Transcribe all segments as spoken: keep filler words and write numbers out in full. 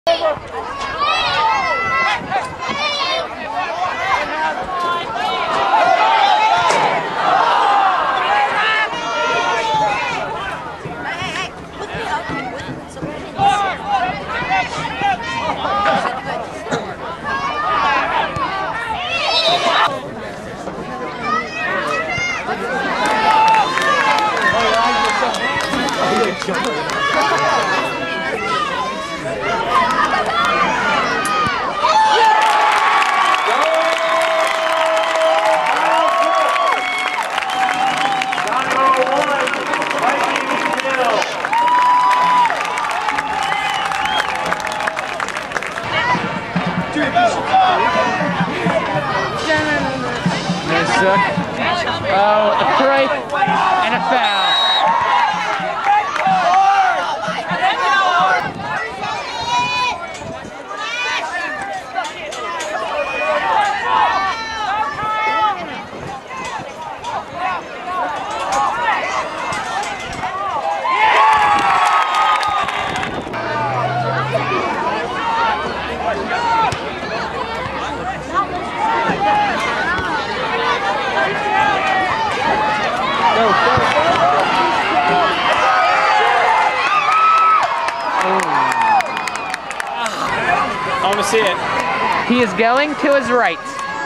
Oh, a break and a foul. I want to see it. He is going to his right.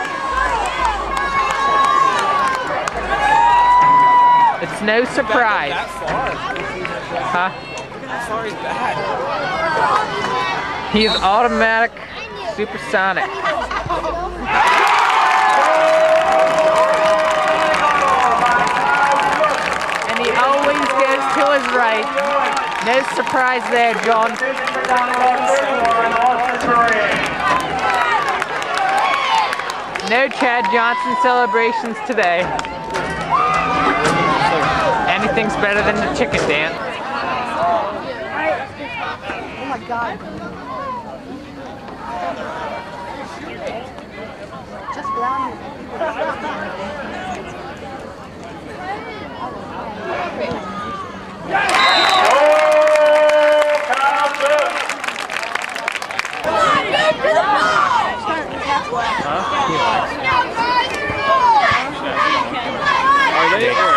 It's no surprise. That far. Huh? How far is back? He is automatic supersonic. And he always goes to his right. No surprise there, John. No Chad Johnson celebrations today. Anything's better than the chicken dance. Oh my God. Just brown. Are they?